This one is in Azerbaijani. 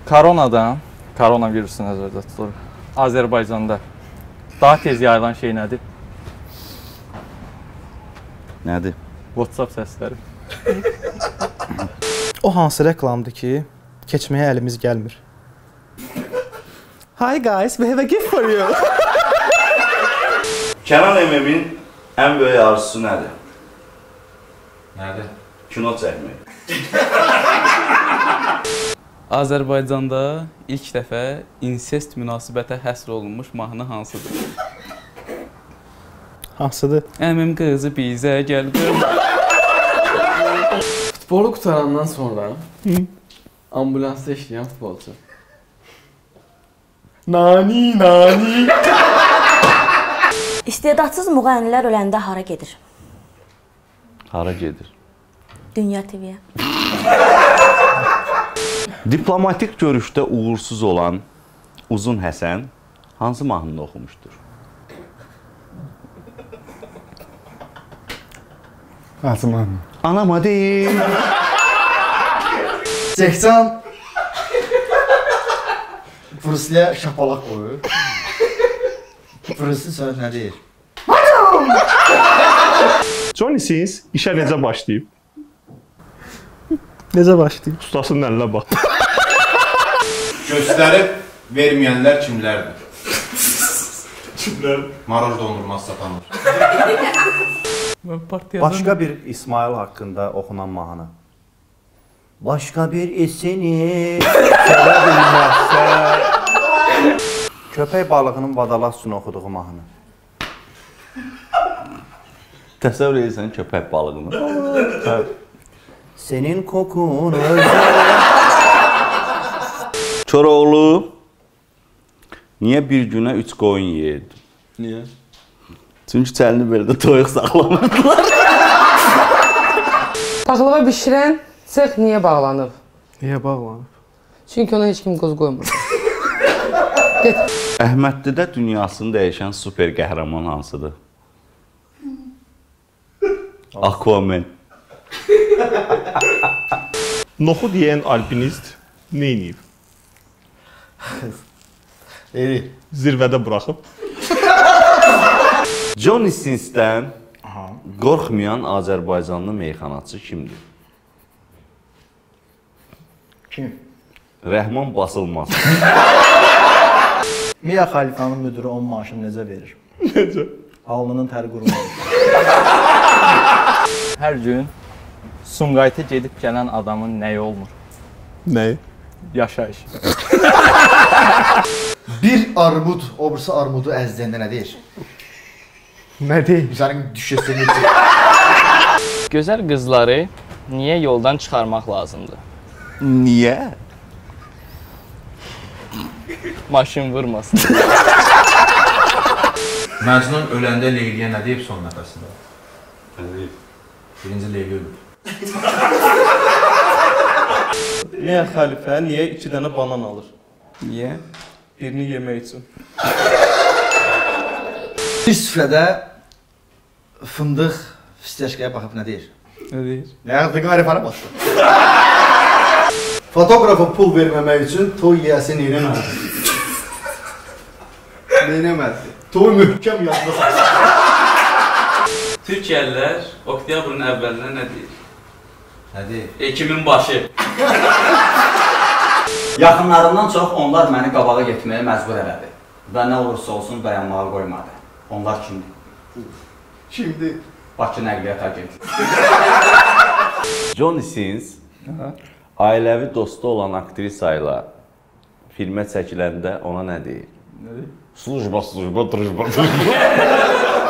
Koronavirüsü nəzərdə tutulur. Azərbaycanda daha tez yayılan şey nədir? Nədir? WhatsApp səsləri. O hansı reklamdır ki, keçməyə əlimiz gəlmir? Hi guys, we have a gift for you. Kənan Əməmin ən böyük arzusu nədir? Nədir? Kino çəkmək. Azərbaycanda ilk dəfə insest münasibətə həsr olunmuş mahnı hansıdır? Hansıdır? Əmim qızı bizə gəldi. Futbolu qutarandan sonra ambulansda işləyən futbolçu. Nani. İstedadsız müğənnilər öləndə hara gedir? Hara gedir? Dünya TV-yə. Diplomatik görüşdə uğursuz olan Uzun Həsən hansı mahnını oxumuşdur? Hansı mahnı? Anama deyim. 80 Brusliyə şapalaq qoyur. Brusli söz nə deyir? Johnny Sins işə necə başlayıb? Necə başlayıb? Ustasının əlinə bax. Göstərib verməyənlər kimlərdir? Kimlər? Maroj dondurması satanlar. Başqa bir İsmail haqqında oxunan mahnı. Başqa bir seni sevə bilməzsə. Köpək balığının vadalaq üçün oxuduğu mahnı. Təsəvvür edirsən köpək balığını. Senin kokun özəl. Koroğlu niyə bir günə 3 qoyun yeyirdi? Niyə? Çünki çəlini belə də toyuq saxlamırdılar. Paxlava bişirən sex niyə bağlanıb? Niyə bağlanıb? Çünki ona heç kim qoz qoymur. Əhmədlidə dünyasını dəyişən super qəhrəman hansıdır? Aquaman. Noxud yeyən alpinist nə edib? Zirvədə buraxıb. Johnny Sinsdən qorxmayan Azərbaycanlı meyxanaçı kimdir? Kim? Rəhman Basılmaz. Mia Xalifanın müdürü onun maaşını necə verir? Necə? Alnının təri qurumalı. Hər gün Sumqayıta gedib gələn adamın nəyi olmur? Nəyi? Yaşayış. Bir armud, obrisi armudu əzdiyəndə nə deyir? Nə deyir? Sənin düşəsini Gözəl qızları niyə yoldan çıxarmaq lazımdır? Niyə? Maşın vurmasın. Məcnun öləndə Leyliyə nə deyib son nəfəsində? Nə deyib? Birinci Leyli ölüb. Niyə xəlifə, niyə 2 dənə banan alır? Niyə? Birini yemək üçün. Bir süfrədə fındıq fistəşkəyə baxıb nə deyir? Nə deyir? Nəğdə qarifana baxdı. Fotoqrafa pul verməmək üçün toy yiyəsi neynəmədi? Neynəmədi? Toy möhkəm yadda. Türkiyəlilər oktyabrın əvvəlinə nə deyir? Nə deyir? Ekimin başı. Yaxınlarından çox onlar məni qabağa getməyə məcbur elədi və nə olursa olsun dayanmağa qoymadı. Onlar kimdir? Kimdir? Bakı Nəqliyyat Agenti. Johnny Sins ailəvi dostu olan aktrisa ilə filmə çəkiləndə ona nə deyir? Nə deyir? Slujba, drujba.